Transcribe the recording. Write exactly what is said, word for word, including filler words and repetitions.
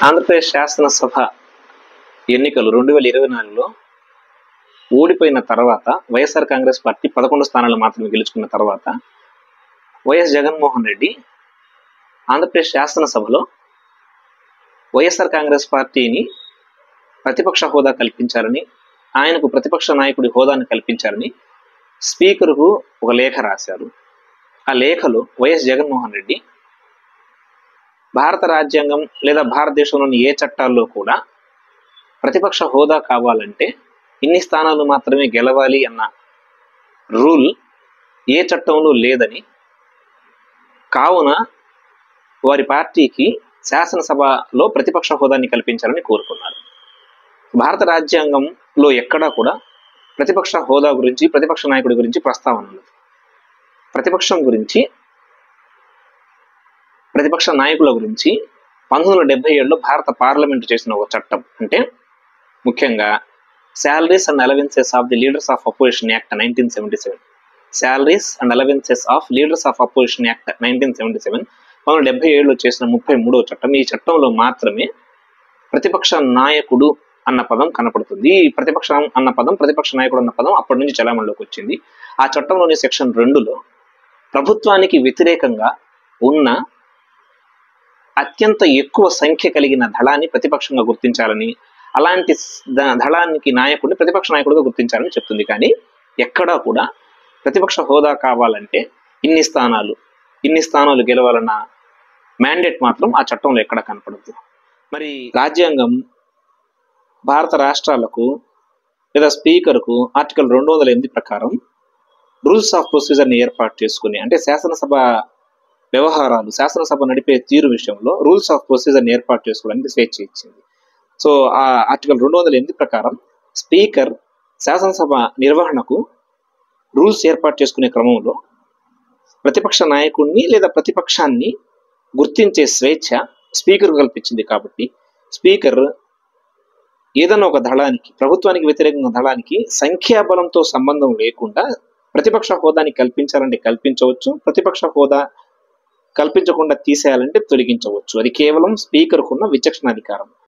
ఆంధ్రప్రదేశ్ శాసనసభ ఎన్నికలు రెండు వేల ఇరవై నాలుగులో ఓడిపోయిన తర్వాత వైఎస్ఆర్ కాంగ్రెస్ పార్టీ పదకొండు స్థానాలు మాత్రమే గెలుచుకున్న తర్వాత వైఎస్ జగన్మోహన్ రెడ్డి ఆంధ్రప్రదేశ్ శాసనసభలో వైఎస్ఆర్ కాంగ్రెస్ పార్టీని ప్రతిపక్ష హోదా కల్పించాలని, ఆయనకు ప్రతిపక్ష నాయకుడి హోదాను కల్పించాలని స్పీకర్కు ఒక లేఖ రాశారు. ఆ లేఖలో వైఎస్ జగన్మోహన్ రెడ్డి భారత రాజ్యాంగం లేదా భారతదేశంలోని ఏ చట్టాల్లో కూడా ప్రతిపక్ష హోదా కావాలంటే ఇన్ని స్థానాలు మాత్రమే గెలవాలి అన్న రూల్ ఏ చట్టంలో లేదని, కావున వారి పార్టీకి శాసనసభలో ప్రతిపక్ష హోదాని కల్పించాలని కోరుకున్నారు. భారత రాజ్యాంగంలో ఎక్కడా కూడా ప్రతిపక్ష హోదా గురించి, ప్రతిపక్ష నాయకుడి గురించి ప్రస్తావన ఉంది. ప్రతిపక్షం గురించి, ప్రతిపక్ష నాయకుల గురించి పంతొమ్మిది వందల డెబ్బై ఏడులో భారత పార్లమెంటు చేసిన ఒక చట్టం, అంటే ముఖ్యంగా salaries and allowances of the leaders of opposition act nineteen seventy seven salaries and allowances of leaders of opposition act nineteen seventy seven పంతొమ్మిది వందల డెబ్బై ఏడులో చేసిన ముప్పై మూడవ చట్టం. ఈ చట్టంలో మాత్రమే ప్రతిపక్ష నాయకుడు అన్న పదం కనపడుతుంది. ఈ ప్రతిపక్షం అన్న పదం, ప్రతిపక్ష నాయకుడు అన్న పదం అప్పటి నుంచి చలామణిలోకి వచ్చింది. ఆ చట్టంలోని సెక్షన్ రెండులో ప్రభుత్వానికి వ్యతిరేకంగా ఉన్న అత్యంత ఎక్కువ సంఖ్య కలిగిన దళాన్ని ప్రతిపక్షంగా గుర్తించాలని, అలాంటి దళానికి నాయకుడిని ప్రతిపక్ష నాయకుడిగా గుర్తించాలని చెప్తుంది. కానీ ఎక్కడా కూడా ప్రతిపక్ష హోదా కావాలంటే ఇన్ని స్థానాలు ఇన్ని స్థానాలు గెలవాలన్న మ్యాండేట్ మాత్రం ఆ చట్టంలో ఎక్కడ కనపడదు. మరి రాజ్యాంగం భారత రాష్ట్రాలకు లేదా స్పీకర్కు ఆర్టికల్ రెండు వందల ఎనిమిది ప్రకారం రూల్స్ ఆఫ్ ప్రొసీజర్ని ఏర్పాటు చేసుకుని, అంటే శాసనసభ వ్యవహారాలు, శాసనసభ నడిపే తీరు విషయంలో రూల్స్ ఆఫ్ ప్రొసీజర్ని ఏర్పాటు చేసుకోవడానికి స్వేచ్ఛ ఇచ్చింది. సో ఆ ఆర్టికల్ రెండు వందల ఎనిమిది ప్రకారం స్పీకర్ శాసనసభ నిర్వహణకు రూల్స్ ఏర్పాటు చేసుకునే క్రమంలో ప్రతిపక్ష నాయకుడిని లేదా ప్రతిపక్షాన్ని గుర్తించే స్వేచ్ఛ స్పీకర్ కల్పించింది. కాబట్టి స్పీకర్ ఏదైనా ఒక దళానికి, ప్రభుత్వానికి వ్యతిరేకంగా దళానికి సంఖ్యాబలంతో సంబంధం లేకుండా ప్రతిపక్ష హోదాని కల్పించాలంటే కల్పించవచ్చు, ప్రతిపక్ష హోదా కల్పించకుండా తీసేయాలంటే తొలగించవచ్చు. అది కేవలం స్పీకర్కున్న విచక్షణాధికారం.